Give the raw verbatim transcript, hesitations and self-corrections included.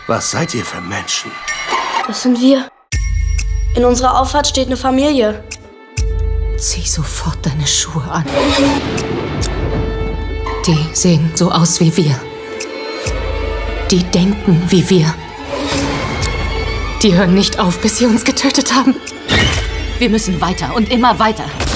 Was seid ihr für Menschen? Das sind wir. In unserer Auffahrt steht eine Familie. Zieh sofort deine Schuhe an. Die sehen so aus wie wir. Die denken wie wir. Die hören nicht auf, bis sie uns getötet haben. Wir müssen weiter und immer weiter.